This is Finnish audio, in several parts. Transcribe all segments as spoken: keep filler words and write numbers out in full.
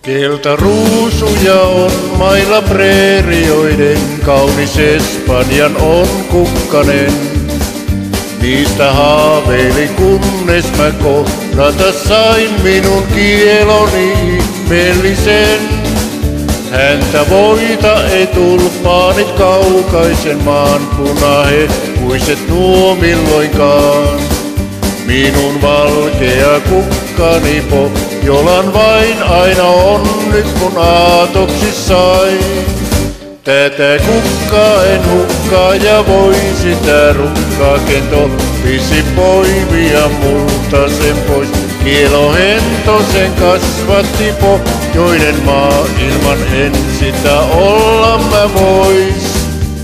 Keltaruusuja on mailla preerioiden, kaunis Espanjan on kukkanen. Niistä haaveili kunnes mä kohdata sain minun kieloni ihmeellisen. Häntä voita ei tulpaanit kaukaisen maan punahehuiset nuo milloinkaan. Minun valkea kukkani Pohjolan vain aina on nyt mun aatoksissai. Tätä kukkaa en hukkaa ja voi sitä rukkaa, ken toppisi poimia multa sen pois. Kielohento sen kasvatti pohjoinen maa, ilman en sitä olla mä vois.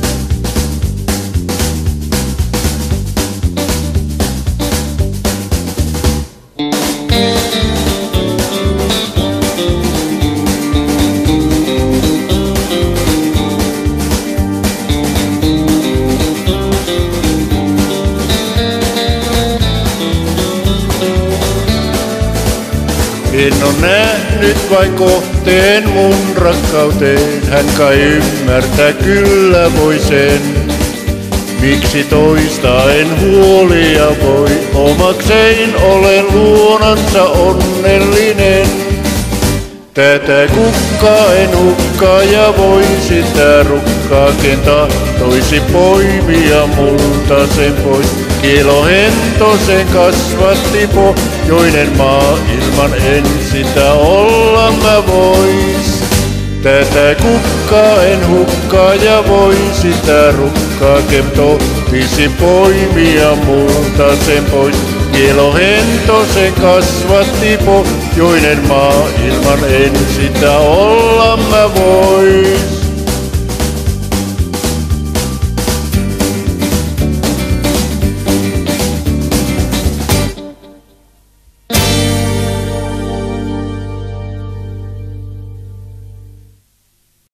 En on nähnyt vain kohteen mun rakkauteen, hän kai ymmärtää kyllä voi sen. Miksi toista en huolia voi, omaksein olen luonansa onnellinen. Tätä kukkaa en hukkaa ja voi sitä rukkaa, ken tahtoisi poimia multa sen pois. Kielohento sen kasvatti pohjoinen maa, ilman en sitä olla mä vois. Tätä kukkaa en hukkaa ja voi sitä rukkaa, ken tohtisi poimia multa sen pois. Kielohento sen kasvatti pohjoinen maa, ilman en sitä olla mä vois.